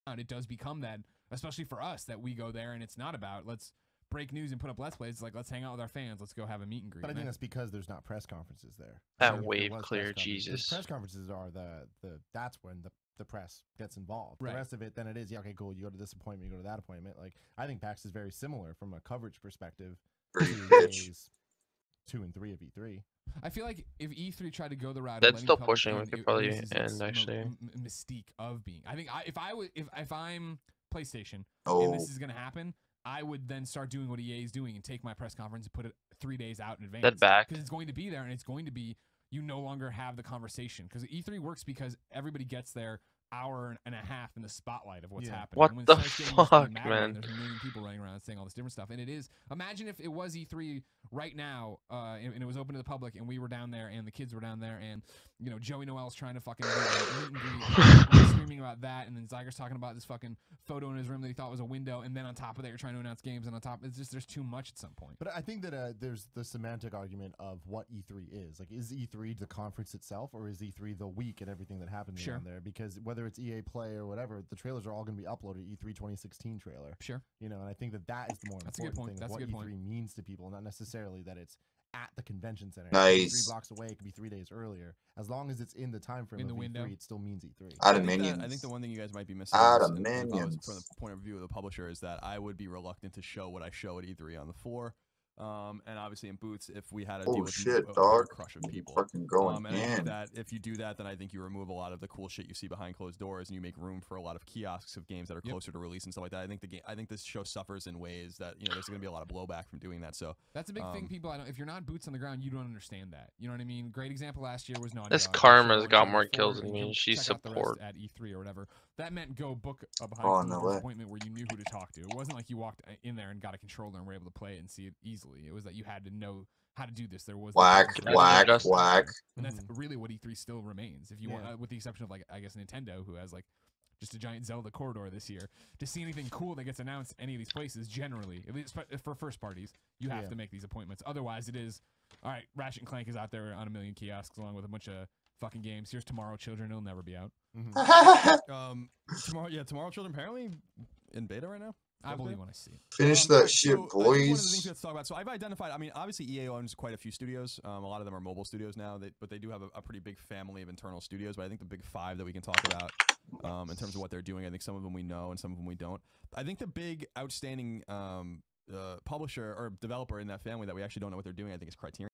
it does become that, especially for us, that we go there and it's not about let's break news and put up Let's Plays. It's like, let's hang out with our fans. Let's go have a meet and greet. But I think that's because there's not press conferences there. That wave clear, Jesus. Press conferences are that's when the press gets involved. Right. The rest of it, then it is, yeah, okay, cool. You go to this appointment, you go to that appointment. Like, I think PAX is very similar from a coverage perspective to days 2 and 3 of E3. I feel like if E3 tried to go the route, That's of still letting pushing. public We in, could probably loses end its actually. Mystique of being. I think if I'm PlayStation Oh. and this is gonna happen, I would then start doing what EA is doing and take my press conference and put it 3 days out in advance. That back. Because it's going to be there and it's going to be, you no longer have the conversation. Because E3 works because everybody gets there hour and a half in the spotlight of what's happening. What And when it the starts getting used to fuck, matter, man? There's a million people running around saying all this different stuff. And it is, imagine if it was E3 right now and it was open to the public and we were down there and the kids were down there and, you know, Joey Noel's trying to fucking meet and greet, screaming about that, and then Zyger's talking about this fucking photo in his room that he thought was a window, and then on top of that you're trying to announce games, and on top, it's just, there's too much at some point. But I think that there's the semantic argument of what E3 is. Like, is E3 the conference itself, or is E3 the week and everything that happens around there? Because whether it's EA Play or whatever, the trailers are all going to be uploaded. E3 2016 trailer. Sure. You know, and I think that is the more important thing of what E3 means to people, not necessarily that it's at the convention center. Nice. 3 blocks away, it could be 3 days earlier. As long as it's in the time frame In of the window. E3, it still means E3. Adam I think the one thing you guys might be missing Adam from the Minions. point of view of the publisher is that I would be reluctant to show what I show at E3 on the floor. And obviously in booths, if we had to deal with shit, a dog. crush of people. Fucking going And I think in. that if you do that, then I think you remove a lot of the cool shit you see behind closed doors, and you make room for a lot of kiosks of games that are closer to release and stuff like that. I think this show suffers in ways that, you know, there's going to be a lot of blowback from doing that. So that's a big thing. People, if you're not boots on the ground, you don't understand that. You know what I mean? Great example last year was Naughty This Dog. Karma's got Forward more and kills than you me. can She's check out the rest support. at E3 or whatever. That meant go book a behind Oh, closed no doors way. appointment where you knew who to talk to. It wasn't like you walked in there and got a controller and were able to play it and see it easily. It was that you had to know how to do this. There was Whack, whack, whack. and that's really what E3 still remains. If you want, with the exception of, like, I guess Nintendo, who has like just a giant Zelda corridor this year, to see anything cool that gets announced any of these places, generally, at least for first parties, you have to make these appointments. Otherwise, it is, all right, Ratchet and Clank is out there on a million kiosks along with a bunch of fucking games. Here's Tomorrow Children. It'll never be out. Tomorrow Children apparently in beta right now. I believe when I see it. Finish that shit, One of the things boys. we have to talk about. So I've identified. I mean, obviously EA owns quite a few studios. A lot of them are mobile studios now. But they do have a pretty big family of internal studios. But I think the big 5 that we can talk about in terms of what they're doing, I think some of them we know and some of them we don't. I think the big outstanding publisher or developer in that family that we actually don't know what they're doing, I think, is Criterion.